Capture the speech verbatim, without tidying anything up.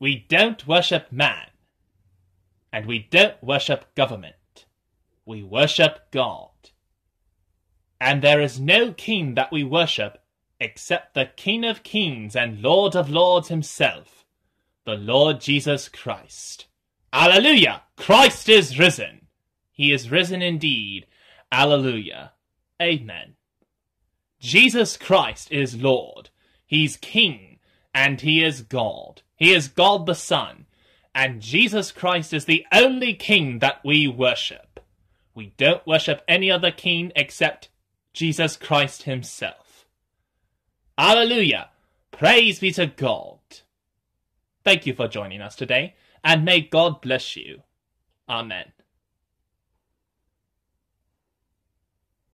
We don't worship man. And we don't worship government. We worship God. And there is no king that we worship except the King of Kings and Lord of Lords himself, the Lord Jesus Christ. Alleluia! Christ is risen. He is risen indeed. Alleluia. Amen. Jesus Christ is Lord. He's King, and he is God. He is God the Son, and Jesus Christ is the only King that we worship. We don't worship any other king except Jesus Christ himself. Alleluia! Praise be to God. Thank you for joining us today, and may God bless you. Amen.